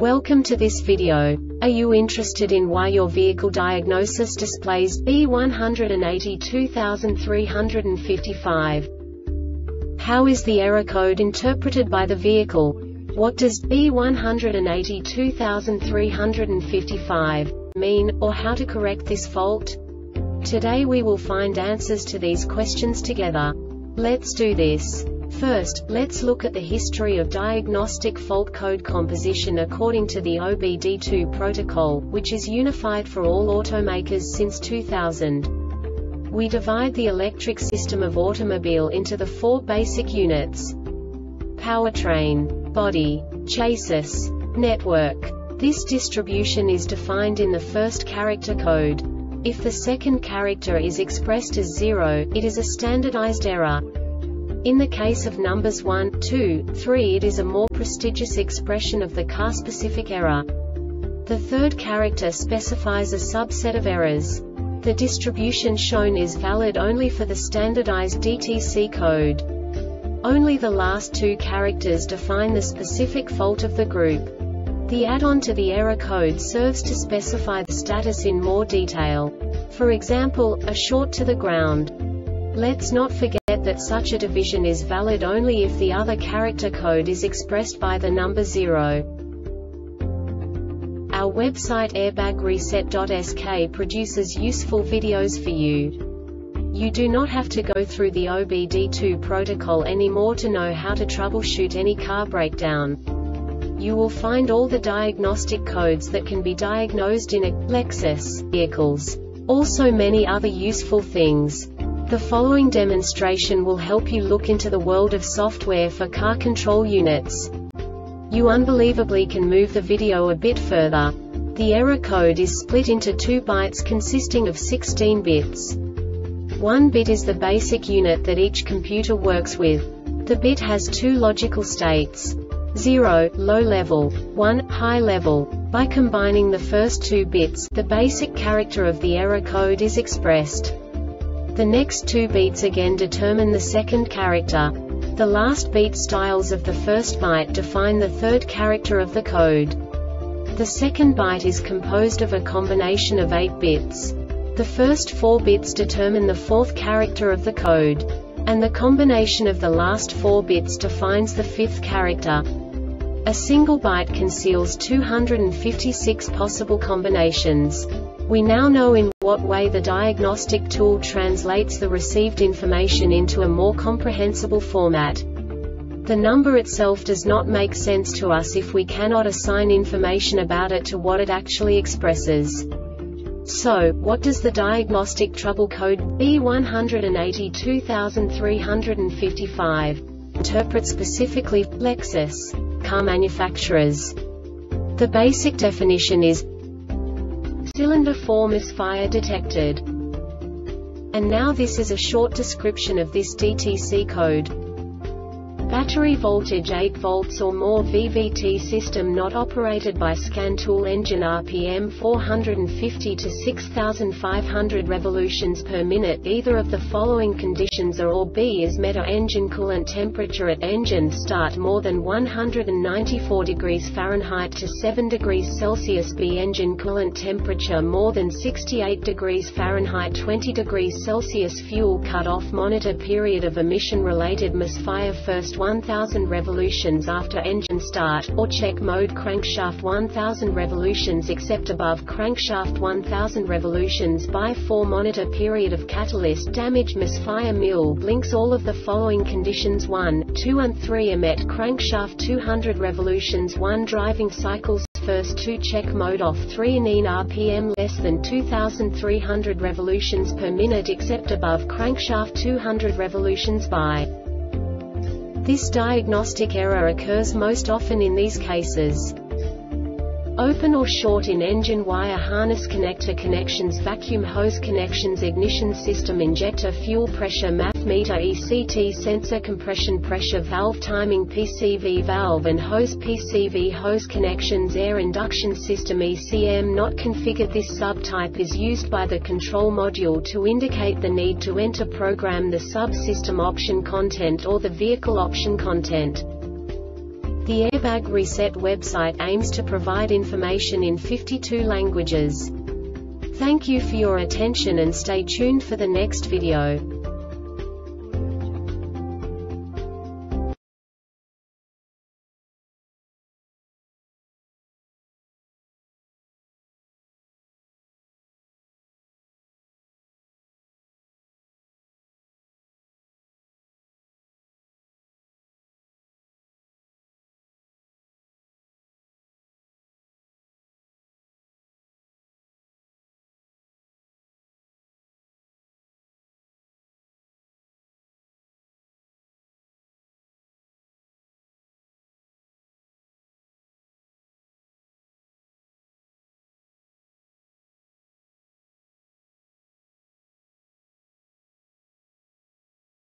Welcome to this video. Are you interested in why your vehicle diagnosis displays B182355? How is the error code interpreted by the vehicle? What does B182355 mean, or how to correct this fault? Today we will find answers to these questions together. Let's do this. First, let's look at the history of diagnostic fault code composition according to the OBD2 protocol, which is unified for all automakers since 2000. We divide the electric system of automobile into the four basic units: powertrain, body, chassis, network. This distribution is defined in the first character code. If the second character is expressed as 0, it is a standardized error. In the case of numbers 1, 2, 3, it is a more prestigious expression of the car-specific error. The third character specifies a subset of errors. The distribution shown is valid only for the standardized DTC code. Only the last two characters define the specific fault of the group. The add-on to the error code serves to specify the status in more detail. For example, a short to the ground. Let's not forget that such a division is valid only if the other character code is expressed by the number 0. Our website airbagreset.sk produces useful videos for you. You do not have to go through the OBD2 protocol anymore to know how to troubleshoot any car breakdown. You will find all the diagnostic codes that can be diagnosed in a Lexus vehicles. Also many other useful things. The following demonstration will help you look into the world of software for car control units. You unbelievably can move the video a bit further. The error code is split into 2 bytes consisting of 16 bits. 1 bit is the basic unit that each computer works with. The bit has 2 logical states: 0, low level, 1, high level. By combining the first 2 bits, the basic character of the error code is expressed. The next 2 beats again determine the second character. The last beat styles of the first byte define the third character of the code. The second byte is composed of a combination of 8 bits. The first 4 bits determine the fourth character of the code. And the combination of the last 4 bits defines the fifth character. A single byte conceals 256 possible combinations. We now know in what way the diagnostic tool translates the received information into a more comprehensible format. The number itself does not make sense to us if we cannot assign information about it to what it actually expresses. So, what does the diagnostic trouble code B182355 interpret specifically for Lexus car manufacturers? The basic definition is: cylinder 4 misfire detected. And now this is a short description of this DTC code. Battery voltage 8 volts or more VVT system not operated by scan tool engine RPM 450 to 6500 revolutions per minute. Either of the following conditions are or B is met: or engine coolant temperature at engine start more than 194 degrees Fahrenheit to 7 degrees Celsius. B engine coolant temperature more than 68 degrees Fahrenheit 20 degrees Celsius. Fuel cut off monitor period of emission related misfire first 1000 revolutions after engine start, or check mode crankshaft 1000 revolutions except above crankshaft 1000 revolutions by 4 monitor period of catalyst damage misfire mule blinks. All of the following conditions 1, 2 and 3 are met: crankshaft 200 revolutions 1 driving cycles first 2 check mode off 3 in RPM less than 2300 revolutions per minute except above crankshaft 200 revolutions by. This diagnostic error occurs most often in these cases: open or short in engine wire harness connector connections, vacuum hose connections, ignition system, injector, fuel pressure, MAF meter, ECT sensor, compression pressure valve, timing, PCV valve and hose, PCV hose connections, air induction system, ECM not configured. This subtype is used by the control module to indicate the need to enter program the subsystem option content or the vehicle option content. The Airbag Reset website aims to provide information in 52 languages. Thank you for your attention and stay tuned for the next video.